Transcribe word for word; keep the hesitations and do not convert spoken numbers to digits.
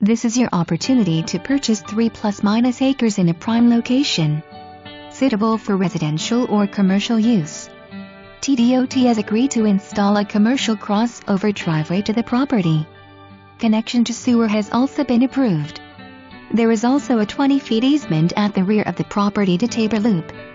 This is your opportunity to purchase three plus minus acres in a prime location, suitable for residential or commercial use. T D O T has agreed to install a commercial crossover driveway to the property. Connection to sewer has also been approved. There is also a twenty feet easement at the rear of the property to Tabor Loop.